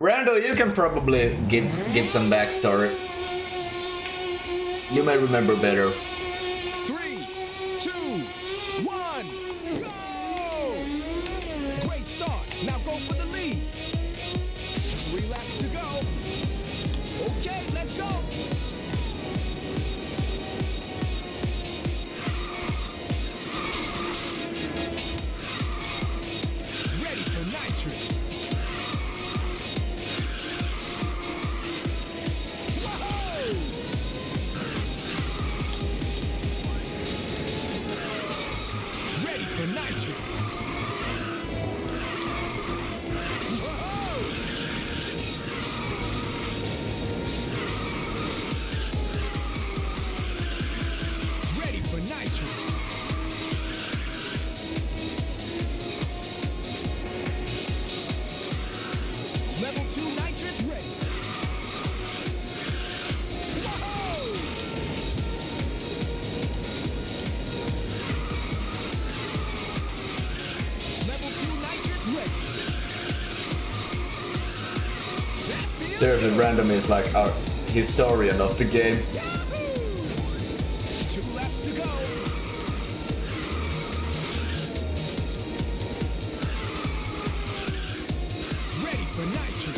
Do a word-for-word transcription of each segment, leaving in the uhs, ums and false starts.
Rando, you can probably give give some backstory. You may remember better. Three, two, one, go! Great start. Now go for the lead. Three laps to go. Okay, let's go. Ready for nitrous. Level two nitrous ready. Whoa! Level two nitrous ready. Seriously, Random is like our historian of the game. Two laps to go. Ready for nitrous.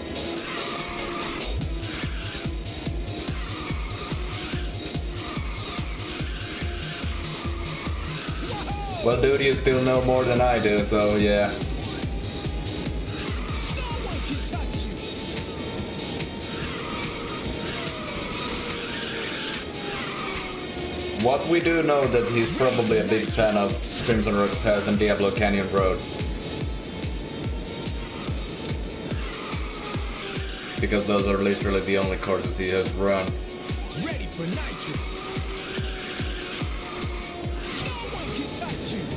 Well, dude, you still know more than I do, so yeah. No one can touch you. What we do know that he's probably a big fan of Crimson Rock Pass and Diablo Canyon Road. Because those are literally the only courses he has run. Ready for nitrous. No one can touch you.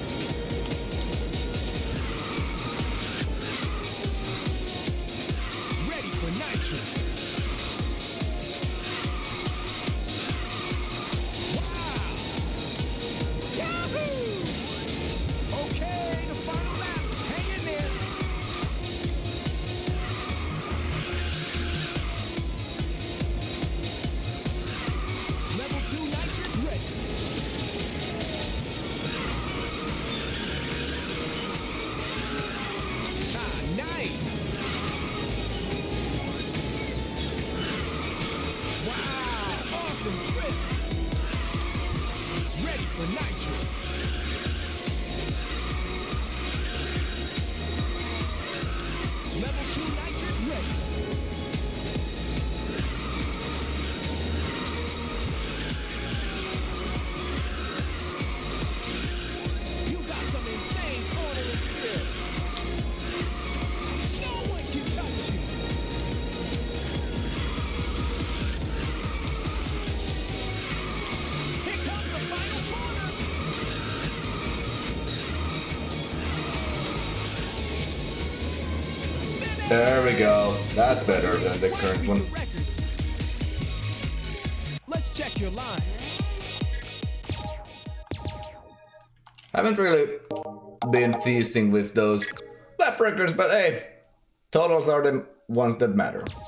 Ready for nitrous. Wow! Yahoo! Okay, the final lap. Hang in there. Level two nitrous ready. Ah, nice. Wow, awesome trip. Ready for nitrous. Level two nitrous ready. You got some insane cornering skills. No one can touch you. Here comes the final corner. There we go. That's better than the current one. Let's check your line. Haven't really been feasting with those lap records, but hey, totals are the ones that matter.